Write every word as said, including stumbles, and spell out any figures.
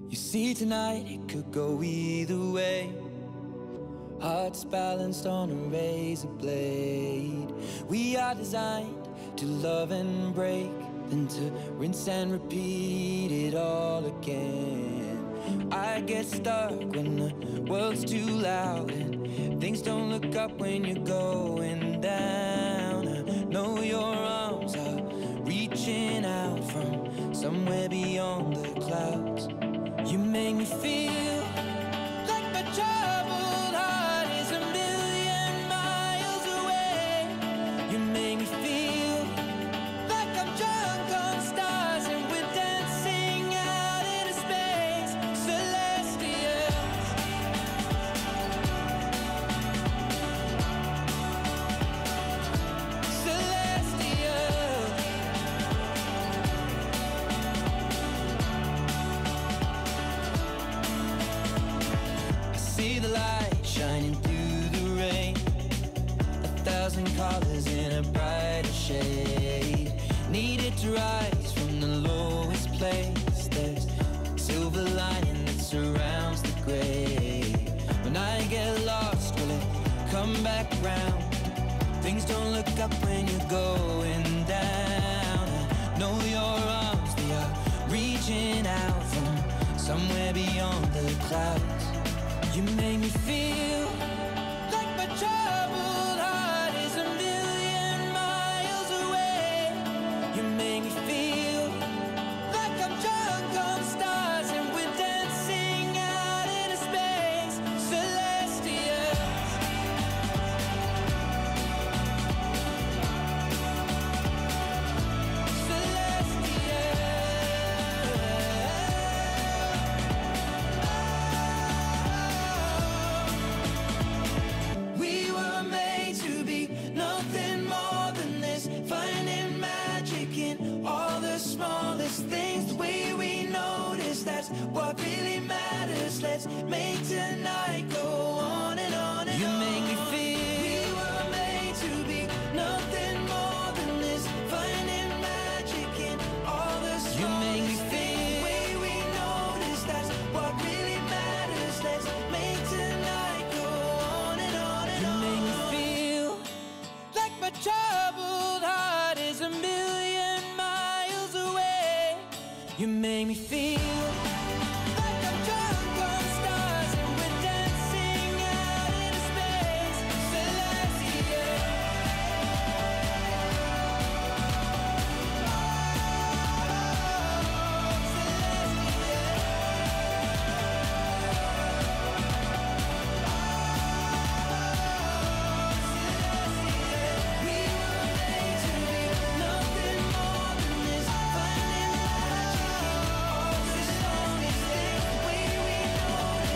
You see tonight it could go either way. Hearts balanced on a razor blade. We are designed to love and break, then to rinse and repeat it all again. I get stuck when the world's too loud and things don't look up when you're going down. I know your arms are reaching out from somewhere beyond the clouds. You make me feel like my troubled heart is a million miles away. You make me feel like I'm drunk on stars and we're dancing out into space. Celestials, celestials. I see the light shining through the rain, a thousand colors in a brighter shade. Needed to rise from the lowest place. There's silver lining that surrounds the gray. When I get lost, will it come back round? Things don't look up when you're going down. I know your arms, they are reaching out from somewhere beyond the clouds. You make me feel like my troubled heart is a million miles away. You make me feel like I'm drunk on stars and we're dancing out into space. Celestials, celestials. We were made to be nothing more than this, finding magic in all the smallest things. The way we notice, that's what really matters. Let's make tonight go on and on and on. You make me feel we were made to be nothing more than this, finding magic in all the smallest things. You make me feel the way we notice, that's what really matters. Let's make tonight go on and on and on. You make me feel like my troubled heart is a million miles away. You make me feel like I'm drunk on stars and we're dancing out into space. Celestial, we were made to be nothing more than this, finding magic in all the smallest things. The way we notice,